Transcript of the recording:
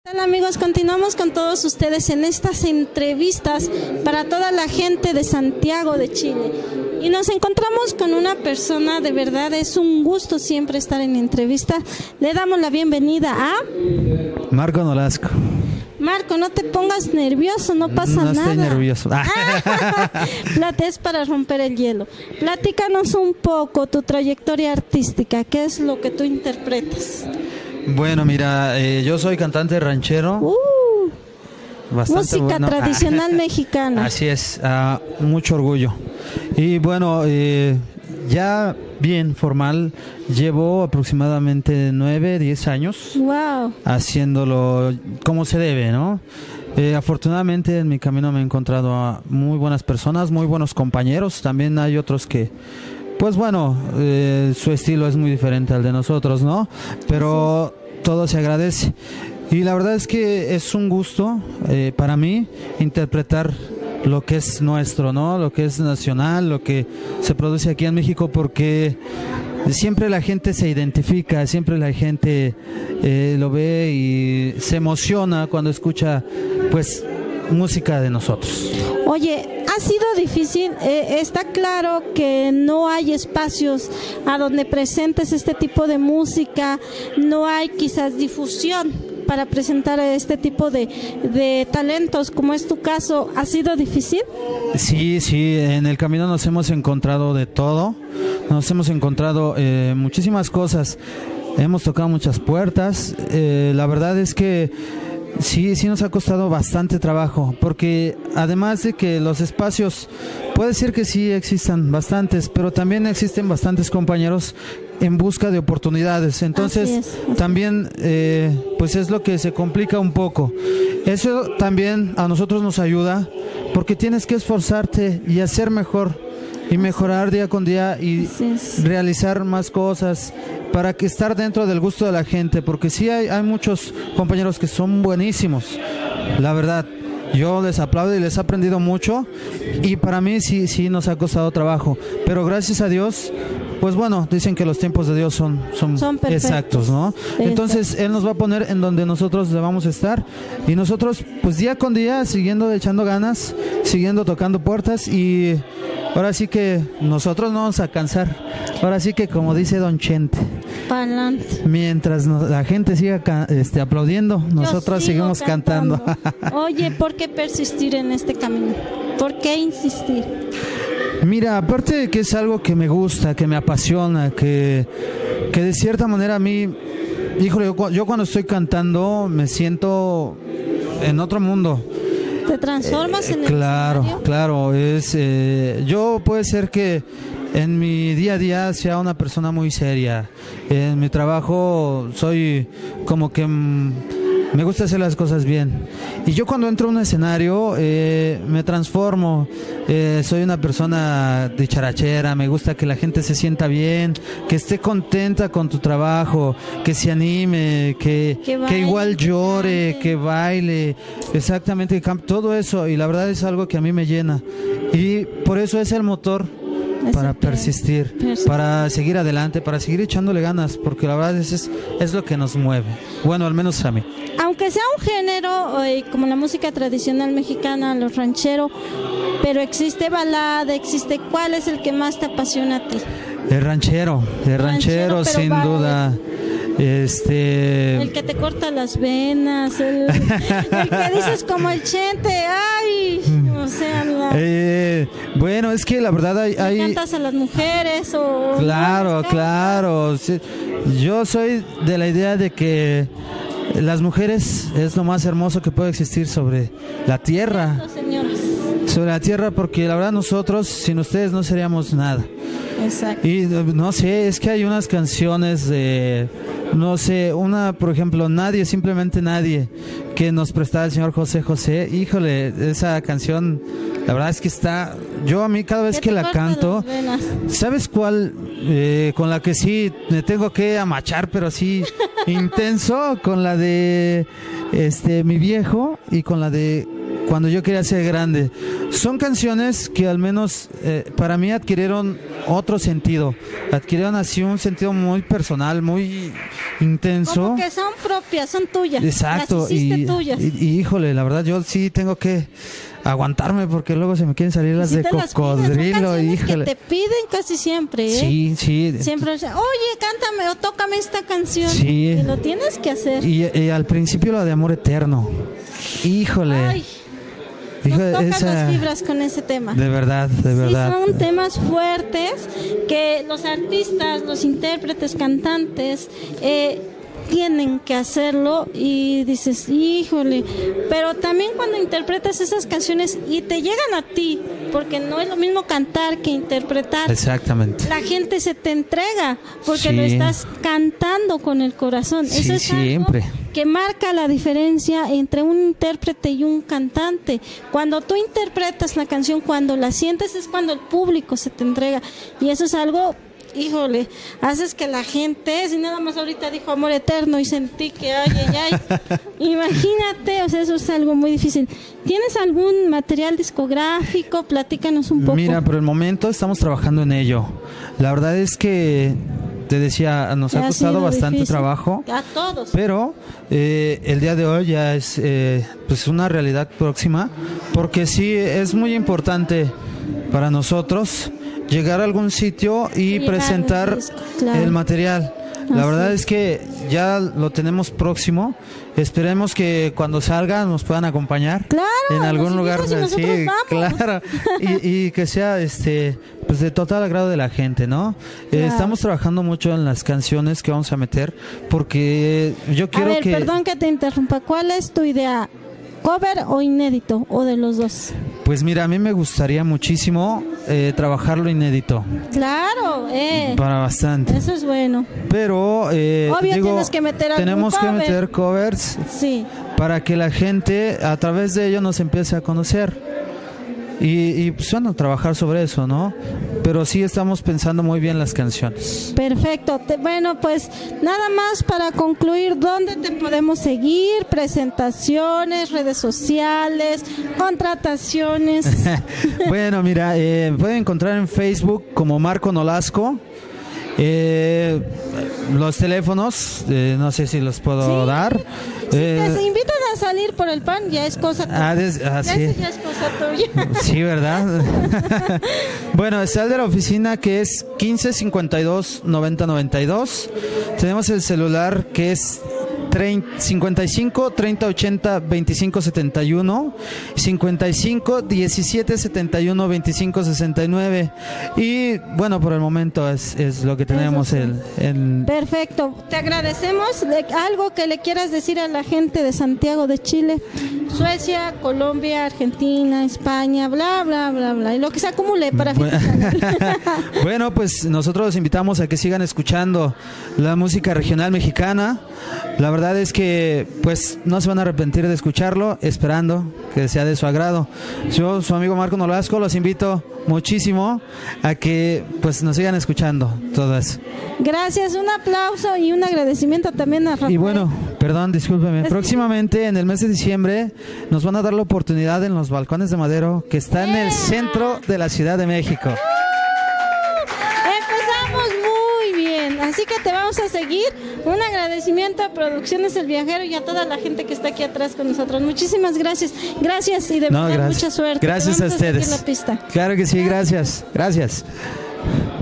Hola amigos, continuamos con todos ustedes en estas entrevistas para toda la gente de Santiago de Chile. Y nos encontramos con una persona, de verdad es un gusto siempre estar en entrevista. Le damos la bienvenida a... Marco Nolasco. Marco, no te pongas nervioso, no pasa nada. No estoy nervioso. Es para romper el hielo. Platícanos un poco tu trayectoria artística, ¿qué es lo que tú interpretas? Bueno, mira, yo soy cantante ranchero. Bastante música bueno. Tradicional mexicana. Así es, mucho orgullo. Y bueno, ya bien formal, llevo aproximadamente 9, 10 años. Wow. Haciéndolo como se debe, ¿no? Afortunadamente en mi camino me he encontrado a muy buenas personas, muy buenos compañeros. También hay otros que, pues bueno, su estilo es muy diferente al de nosotros, ¿no? Pero todo se agradece. Y la verdad es que es un gusto para mí interpretar lo que es nuestro, ¿no? Lo que es nacional, lo que se produce aquí en México, porque siempre la gente se identifica, siempre la gente lo ve y se emociona cuando escucha, pues, música de nosotros. Oye, ha sido difícil, está claro que no hay espacios a donde presentes este tipo de música, no hay quizás difusión para presentar este tipo de talentos, como es tu caso. ¿Ha sido difícil? Sí, en el camino nos hemos encontrado de todo, nos hemos encontrado muchísimas cosas, hemos tocado muchas puertas, la verdad es que sí nos ha costado bastante trabajo, porque además de que los espacios, puede ser que sí existan bastantes, pero también existen bastantes compañeros en busca de oportunidades, entonces también pues es lo que se complica un poco. Eso también a nosotros nos ayuda, porque tienes que esforzarte y hacer mejor y mejorar día con día y realizar más cosas para que estar dentro del gusto de la gente, porque sí hay muchos compañeros que son buenísimos, la verdad. Yo les aplaudo y les he aprendido mucho, y para mí sí nos ha costado trabajo, pero gracias a Dios, pues bueno, dicen que los tiempos de Dios son exactos, ¿no? Entonces Él nos va a poner en donde nosotros debamos estar, y nosotros pues día con día siguiendo echando ganas, siguiendo tocando puertas, y ahora sí que nosotros no vamos a cansar. Ahora sí que, como dice Don Chente, pa'lante. Mientras la gente siga aplaudiendo, nosotros seguimos cantando. Oye, ¿por qué persistir en este camino? ¿Por qué insistir? Mira, aparte de que es algo que me gusta, que me apasiona, que de cierta manera a mí, híjole, yo cuando estoy cantando me siento en otro mundo. ¿Te transformas en el escenario? Claro, yo puede ser que en mi día a día sea una persona muy seria. En mi trabajo soy como que me gusta hacer las cosas bien. Y yo cuando entro a un escenario me transformo. Soy una persona dicharachera, me gusta que la gente se sienta bien, que esté contenta con tu trabajo, que se anime, que igual llore, que baile, exactamente, todo eso. Y la verdad es algo que a mí me llena. Y por eso es el motor para persistir, para seguir adelante, para seguir echándole ganas, porque la verdad es lo que nos mueve. Bueno, al menos a mí. Aunque sea un género como la música tradicional mexicana, los rancheros, pero existe balada, ¿cuál es el que más te apasiona a ti? El ranchero sin duda. El que te corta las venas, el que dices como el Chente, ay, o sea, bueno, es que la verdad hay cantas a las mujeres o claro, sí. Yo soy de la idea de que las mujeres es lo más hermoso que puede existir sobre la tierra. Sobre la tierra, porque la verdad nosotros sin ustedes no seríamos nada. Exacto. Y no sé, es que hay unas canciones de, no sé, una, por ejemplo, Nadie, simplemente Nadie, que nos prestaba el señor José José. Híjole, esa canción, la verdad es que está, yo a mí cada vez que la canto, ¿sabes cuál? Con la que sí me tengo que amachar, pero sí intenso, con la de Mi Viejo, y con la de cuando yo quería ser grande. Son canciones que al menos para mí adquirieron otro sentido, adquirieron así un sentido muy personal, muy intenso. Como que son propias, son tuyas. Exacto, las hiciste tuyas. Y híjole, la verdad yo sí tengo que aguantarme porque luego se me quieren salir las de cocodrilo. Híjole. Que te piden casi siempre, ¿eh? Sí, sí. Siempre, oye, cántame o tócame esta canción. Sí. Y lo tienes que hacer. Y al principio la de Amor Eterno. Híjole. Ay. Nos tocas las fibras con ese tema. De verdad, de verdad. Sí, son temas fuertes que los artistas, los intérpretes, cantantes tienen que hacerlo y dices, híjole, pero también cuando interpretas esas canciones y te llegan a ti, porque no es lo mismo cantar que interpretar. Exactamente. La gente se te entrega porque lo estás cantando con el corazón. Sí, eso es siempre. Algo que marca la diferencia entre un intérprete y un cantante. Cuando tú interpretas la canción, cuando la sientes, es cuando el público se te entrega. Y eso es algo, híjole, haces que la gente, si nada más ahorita dijo Amor Eterno y sentí que ay, imagínate, o sea, eso es algo muy difícil. ¿Tienes algún material discográfico? Platícanos un poco. Mira, por el momento estamos trabajando en ello. La verdad es que te decía, nos ha costado bastante difícil. Trabajo. A todos. Pero el día de hoy ya es pues una realidad próxima, porque sí es muy importante para nosotros llegar a algún sitio y presentar el material. La verdad es que ya lo tenemos próximo. Esperemos que cuando salga nos puedan acompañar en algún lugar así, claro, y que sea pues de total agrado de la gente, ¿no? Estamos trabajando mucho en las canciones que vamos a meter porque yo quiero que... perdón que te interrumpa, ¿cuál es tu idea? ¿Cover o inédito o de los dos? Pues mira, a mí me gustaría muchísimo trabajarlo inédito. Claro, para bastante. Eso es bueno. Pero obvio, tienes que meter tenemos que meter covers para que la gente a través de ello nos empiece a conocer. Y pues bueno, trabajar sobre eso, ¿no? Pero sí estamos pensando muy bien las canciones. Perfecto. Bueno, pues nada más para concluir, ¿dónde te podemos seguir? Presentaciones, redes sociales, contrataciones. Bueno, mira, pueden encontrar en Facebook como Marco Nolasco. Los teléfonos, no sé si los puedo dar. Si te invitan a salir por el pan, ya es cosa tuya. Sí. Ya es cosa tuya. Sí, ¿verdad? Bueno, está el de la oficina que es 15 52 90 92. Tenemos el celular que es 55 30 80 25 71, 55 17 71 25 69. Y bueno, por el momento es lo que tenemos. Perfecto, te agradecemos. ¿Algo que le quieras decir a la gente de Santiago de Chile, Suecia, Colombia, Argentina, España, bla, bla, bla, bla, y lo que se acumule para Bueno, pues nosotros los invitamos a que sigan escuchando la música regional mexicana. La verdad es que pues no se van a arrepentir de escucharlo, esperando que sea de su agrado. Yo, su amigo Marco Nolasco, los invito muchísimo a que pues nos sigan escuchando todo eso. Gracias, un aplauso y un agradecimiento también a Rafael. Y bueno, perdón, discúlpeme, próximamente en el mes de diciembre nos van a dar la oportunidad en los Balcones de Madero, que está en el centro de la Ciudad de México. Empezamos muy bien, así que te vamos a seguir. Un agradecimiento a Producciones El Viajero y a toda la gente que está aquí atrás con nosotros. Muchísimas gracias. Gracias y de verdad mucha suerte. Gracias a ustedes. La pista. Claro que sí, gracias. Gracias.